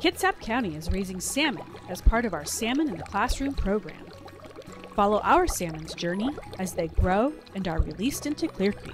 Kitsap County is raising salmon as part of our Salmon in the Classroom program. Follow our salmon's journey as they grow and are released into Clear Creek.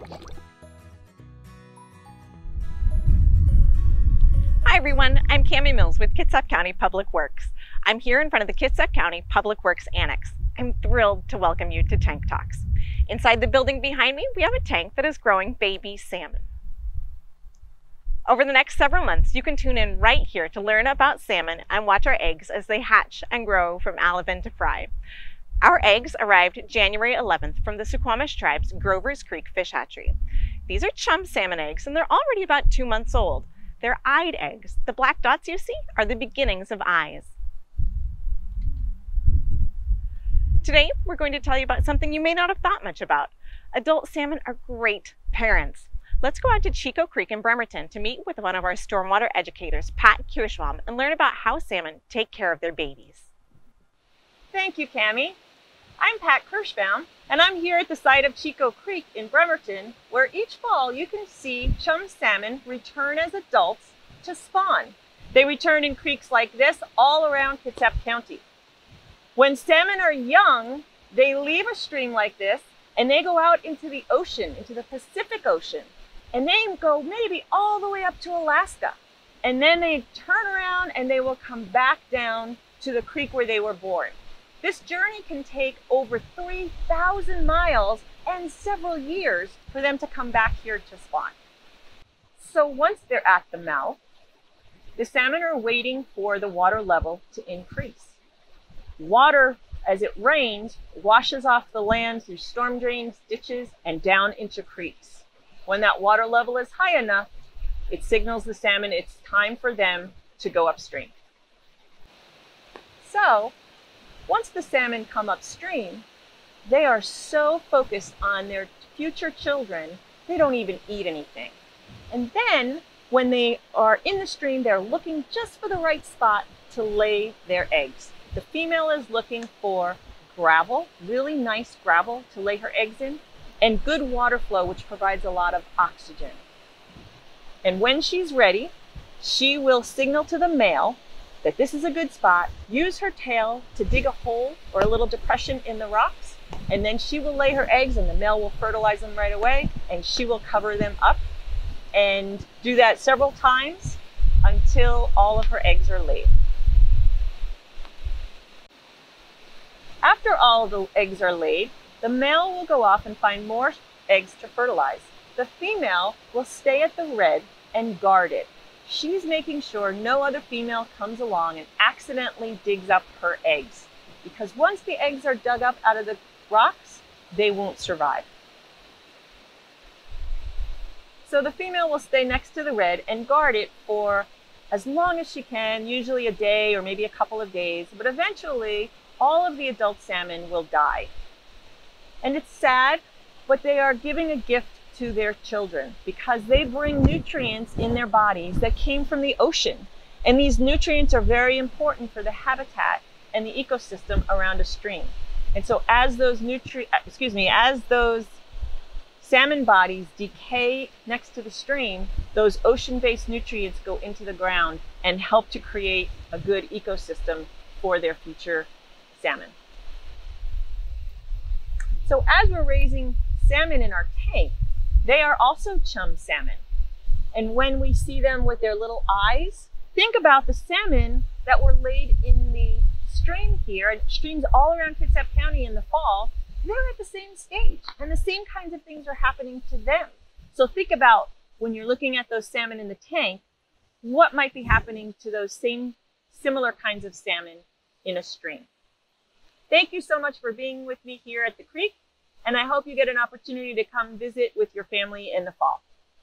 Hi everyone, I'm Cami Mills with Kitsap County Public Works. I'm here in front of the Kitsap County Public Works Annex. I'm thrilled to welcome you to Tank Talks. Inside the building behind me, we have a tank that is growing baby salmon. Over the next several months, you can tune in right here to learn about salmon and watch our eggs as they hatch and grow from alevin to fry. Our eggs arrived January 11th from the Suquamish tribe's Grover's Creek Fish Hatchery. These are chum salmon eggs and they're already about 2 months old. They're eyed eggs. The black dots you see are the beginnings of eyes. Today, we're going to tell you about something you may not have thought much about. Adult salmon are great parents. Let's go out to Chico Creek in Bremerton to meet with one of our stormwater educators, Pat Kirschbaum, and learn about how salmon take care of their babies. Thank you, Cami. I'm Pat Kirschbaum, and I'm here at the site of Chico Creek in Bremerton, where each fall you can see chum salmon return as adults to spawn. They return in creeks like this all around Kitsap County. When salmon are young, they leave a stream like this and they go out into the ocean, into the Pacific Ocean, and they go maybe all the way up to Alaska. And then they turn around and they will come back down to the creek where they were born. This journey can take over 3,000 miles and several years for them to come back here to spawn. So once they're at the mouth, the salmon are waiting for the water level to increase. Water, as it rains, washes off the land through storm drains, ditches, and down into creeks. When that water level is high enough, it signals the salmon it's time for them to go upstream. So, once the salmon come upstream, they are so focused on their future children, they don't even eat anything. And then, when they are in the stream, they're looking just for the right spot to lay their eggs. The female is looking for gravel, really nice gravel to lay her eggs in, and good water flow, which provides a lot of oxygen. And when she's ready, she will signal to the male that this is a good spot, use her tail to dig a hole or a little depression in the rocks, and then she will lay her eggs and the male will fertilize them right away, and she will cover them up and do that several times until all of her eggs are laid. After all the eggs are laid, the male will go off and find more eggs to fertilize. The female will stay at the red and guard it. She's making sure no other female comes along and accidentally digs up her eggs. Because once the eggs are dug up out of the rocks, they won't survive. So the female will stay next to the red and guard it for as long as she can, usually a day or maybe a couple of days, but eventually all of the adult salmon will die. And it's sad, but they are giving a gift to their children because they bring nutrients in their bodies that came from the ocean. And these nutrients are very important for the habitat and the ecosystem around a stream. And so as those salmon bodies decay next to the stream, those ocean-based nutrients go into the ground and help to create a good ecosystem for their future salmon. So as we're raising salmon in our tank, they are also chum salmon. And when we see them with their little eyes, think about the salmon that were laid in the stream here, and streams all around Kitsap County in the fall, they're at the same stage, and the same kinds of things are happening to them. So think about when you're looking at those salmon in the tank, what might be happening to those similar kinds of salmon in a stream. Thank you so much for being with me here at the creek, and I hope you get an opportunity to come visit with your family in the fall.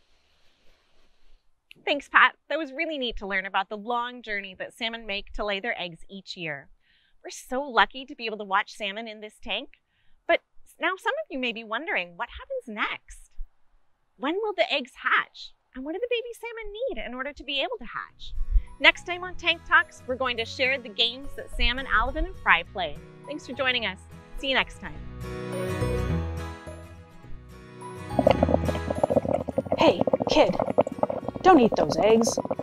Thanks, Pat. That was really neat to learn about the long journey that salmon make to lay their eggs each year. We're so lucky to be able to watch salmon in this tank. But now some of you may be wondering, what happens next? When will the eggs hatch? And what do the baby salmon need in order to be able to hatch? Next time on Tank Talks, we're going to share the games that salmon, alevin, and fry play. Thanks for joining us. See you next time. Hey, kid, don't eat those eggs.